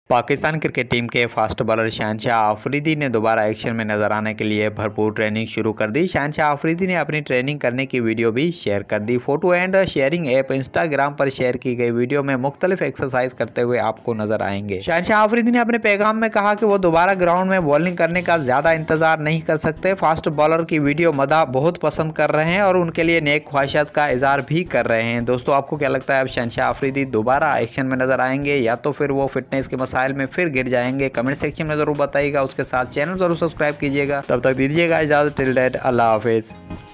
Pakistan cricket team के fast bowler Shahanshah Afridi ने दोबारा एक्शन में नजर आने के लिए भरपूर ट्रेनिंग शुरू कर दी। शहनशाह आफरीदी ने अपनी ट्रेनिंग करने की वीडियो भी शेयर कर दी। Photo and sharing app Instagram पर शेयर की गई वीडियो में मुख्तलिफ एक्सरसाइज करते हुए आपको नजर आएंगे। शहनशाह आफरीदी ने अपने पैगाम में कहा कि वो दोबारा ग्राउंड में बॉलिंग करने का ज्यादा इंतजार नहीं कर सकते। फास्ट बॉलर की वीडियो मदा बहुत पसंद कर रहे हैं और उनके लिए नेक ख्वाहिशात का इजहार भी कर रहे हैं। दोस्तों, आपको क्या लगता है अब शहनशाह आफरीदी दोबारा एक्शन में नजर आएंगे या तो फिर वो फिटनेस के मसाइल में फिर गिर जाएंगे? कमेंट सेक्शन में जरूर बताइएगा। उसके साथ चैनल जरूर सब्सक्राइब कीजिएगा। तब तक दीजिएगा इजाजत। टिल डेट, अल्लाह हाफिज।